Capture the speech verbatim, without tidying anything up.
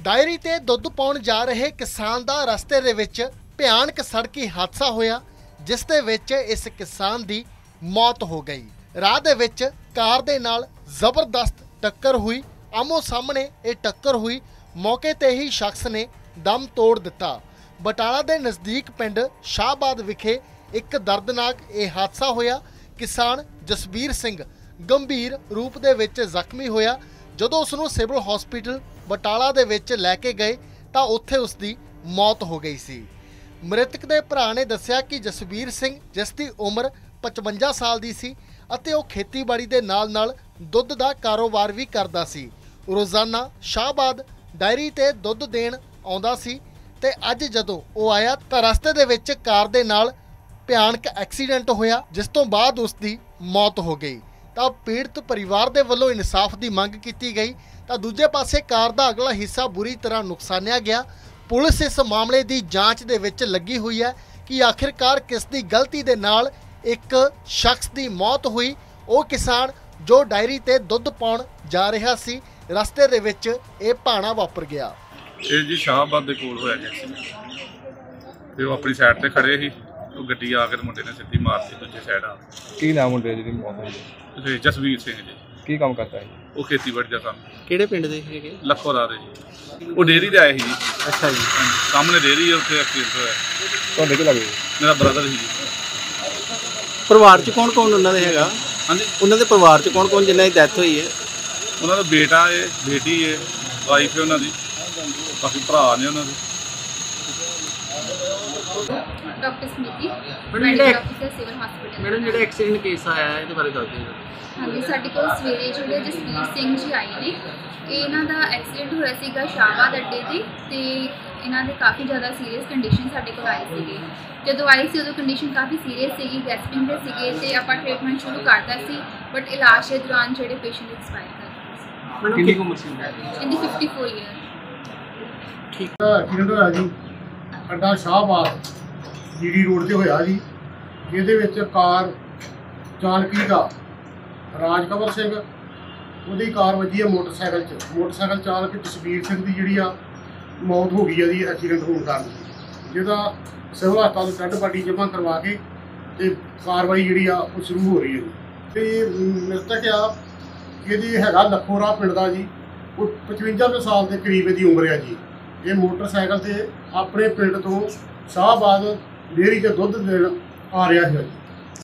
Diary ते दुध पाउण जा रहे किसान दा रस्ते दे विच भयानक सड़की हादसा होया, जिस दे विच इस किसान दी मौत हो गई। राह दे विच कार दे नाल जबरदस्त टक्कर हुई। आमो सामने ये टक्कर हुई। मौके ते ही शख्स ने दम तोड़ दिता। बटाला दे नज़दीक पिंड शाहबाद विखे एक दर्दनाक ये हादसा होया। किसान जसबीर सिंह गंभीर रूप दे विच जख्मी होया। जदों उसनूं सिविल हॉस्पिटल बटाला दे विच लैके गए तां उत्थे उसदी मौत हो गई सी। मृतक दे भरा ने दस्सिया कि जसबीर सिंह जिस दी उम्र पचवंजा साल दी सी अते ओह खेतीबाड़ी दे नाल नाल दुध दा कारोबार भी करदा सी। रोज़ाना शाहबाद डायरी ते दुध देण आउंदा सी ते अज जदों ओह आया तां रस्ते दे विच कार दे नाल भयानक एक्सीडेंट होया, जिस तों बाद उसदी मौत हो गई। तां पीड़ित परिवार दे वल्लों इंसाफ की मंग की गई। तां दूजे पासे कार दा अगला हिस्सा बुरी तरह नुकसानिया गया। पुलिस इस मामले की जांच दे विच लगी हुई है कि आखिरकार किस दी गलती दे नाल एक शख्स की मौत हुई। वो किसान जो डायरी ते दुध पाउण जा रहा सी, रस्ते दे विच ये भाना वापर गया। ਇਹ ਜੀ ਸ਼ਾਹਬਾਦ ਦੇ ਕੋਲ ਹੋਇਆ ਗਿਆ ਸੀ ਤੇ ਉਹ ਆਪਣੀ ਸਾਈਡ ਤੇ ਖੜੇ ਸੀ। ਉਹ ਗੱਡੀ ਆ ਕੇ ਮੁੰਡੇ ਨੇ ਸਿੱਧੀ ਮਾਰਤੀ ਦੂਜੇ ਸਾਈਡ ਆ। ਕੀ ਨਾਮ ਮੁੰਡੇ ਜਿਹਦੀ ਮੌਤ ਹੋਈ? ਤੇ ਜਸਵੀਰ ਸਿੰਘ ਜੀ। ਕੀ ਕੰਮ ਕਰਦਾ ਹੈ? ਉਹ ਖੇਤੀਬਾੜੀ ਦਾ ਕੰਮ। ਕਿਹੜੇ ਪਿੰਡ ਦੇ ਹੈਗੇ? ਲੱਖੋਰਾ ਦੇ ਜੀ। ਉਹ ਡੇਅਰੀ ਤੇ ਆਏ ਸੀ ਜੀ। ਅੱਛਾ ਜੀ। ਸਾਹਮਣੇ ਡੇਅਰੀ ਹੈ, ਉੱਥੇ ਐਕਸੀਡੈਂਟ ਹੋਇਆ। ਤੁਹਾਡੇ ਕੀ ਲੱਗੇ? ਮੇਰਾ ਬ੍ਰਦਰ ਸੀ ਜੀ। ਪਰਿਵਾਰ 'ਚ ਕੌਣ ਕੌਣ ਉਹਨਾਂ ਦੇ ਹੈਗਾ? ਹਾਂਜੀ, ਉਹਨਾਂ ਦੇ ਪਰਿਵਾਰ 'ਚ ਕੌਣ ਕੌਣ ਜਿਨ੍ਹਾਂ ਦੀ ਡੈਥ ਹੋਈ ਹੈ? ਉਹਨਾਂ ਦਾ ਬੇਟਾ ਹੈ, ਬੇਟੀ ਹੈ, ਵਾਈਫ ਹੈ ਉਹਨਾਂ ਦੀ, ਬਾਕੀ ਭਰਾ ਨੇ ਉਹਨਾਂ ਦੇ। डॉक्टर स्मृति मैडम मेडिकल जेह्ड़ा- ऑफिसर सिविल हॉस्पिटल। ਮੈਡਮ ਜਿਹੜਾ ਐਕਸੀਡੈਂਟ ਕੇਸ ਆਇਆ ਹੈ ਇਹਦੇ ਬਾਰੇ ਦੱਸ ਦਿਓ। ਹਾਂਜੀ, ਸਾਡੇ ਕੋਲ ਸਵੇਰੇ ਜਿਹੜੇ ਜਸਵੀਰ ਸਿੰਘ ਜੀ ਆਏ ਨੇ, ਇਹ ਇਹਨਾਂ ਦਾ ਐਕਸੀਡੈਂਟ ਹੋਇਆ ਸੀਗਾ ਸ਼ਾਹਬਾਦ ਅੱਡੇ ਤੇ ਤੇ ਇਹਨਾਂ ਦੇ ਕਾਫੀ ਜ਼ਿਆਦਾ ਸੀਰੀਅਸ ਕੰਡੀਸ਼ਨ ਸਾਡੇ ਕੋਲ ਆਏ ਸੀਗੇ। ਜਦੋਂ ਆਈ ਸੀ ਉਦੋਂ ਕੰਡੀਸ਼ਨ ਕਾਫੀ ਸੀਰੀਅਸ ਸੀਗੀ, ਗੈਸਪਿੰਗ ਦੇ ਸੀਗੇ ਤੇ ਆਪਾਂ ਟ੍ਰੀਟਮੈਂਟ ਸ਼ੁਰੂ ਕਰਤਾ ਸੀ, ਬਟ ਇਲਾਜ ਦੇ ਦੌਰਾਨ ਜਿਹੜੇ ਪੇਸ਼ੈਂਟ ਐਕਸਪਾਇਰ ਕਰ ਗਏ ਸੀ। ਮੈਡਮ ਕਿੰਨੀ ਕੁ ਉਮਰ ਸੀ? ਇਹਦੀ ਚੌਵਨ ਈਅਰ। ਠੀਕ। ਐਕਸੀਡੈਂਟ ਹੋਇਆ ਜੀ ਅੱਡਾ ਸ਼ਾਹਬਾਦ ਜੀਡੀ ਰੋਡ ਤੇ ਹੋਇਆ ਜੀ। ਜਿਹਦੇ ਵਿੱਚ ਕਾਰ ਚਾਲਕੀ ਦਾ ਰਾਜਕਵਰ ਸਿੰਘ, ਉਹਦੀ ਕਾਰ ਵੱਜੀ ਹੈ ਮੋਟਰਸਾਈਕਲ 'ਚ। ਮੋਟਰਸਾਈਕਲ ਚਾਲਕ ਜਸਬੀਰ ਸਿੰਘ ਦੀ ਜਿਹੜੀ ਆ ਮੌਤ ਹੋ ਗਈ ਹੈ ਜੀ ਐਕਸੀਡੈਂਟ ਹੋਣ ਕਾਰਨ, ਜਿਹਦਾ ਸਿਵਲ ਹਸਪਤਾਲ ਡੈੱਡ ਬਾਡੀ ਜਮ੍ਹਾਂ ਕਰਵਾ ਕੇ ਤੇ ਕਾਰਵਾਈ ਜਿਹੜੀ ਆ ਉਹ ਸ਼ੁਰੂ ਹੋ ਰਹੀ ਹੈ ਜੀ। ਤੇ ਮ੍ਰਿਤਕ ਆ ਇਹਦੀ ਹੈਗਾ ਲੱਖੋਰਾ ਪਿੰਡ ਦਾ ਜੀ। ਉਹ ਪਚਵੰਜਾ ਕੁ ਸਾਲ ਦੇ ਕਰੀਬ ਇਹਦੀ ਉਮਰ ਹੈ ਜੀ। ਇਹ ਮੋਟਰਸਾਈਕਲ ਤੇ ਆਪਣੇ ਪਿੰਡ ਤੋਂ ਸ਼ਾਹਬਾਦ ਡੇਅਰੀ 'ਤੇ ਦੁੱਧ ਦੇਣ ਆ ਰਿਹਾ ਸੀ।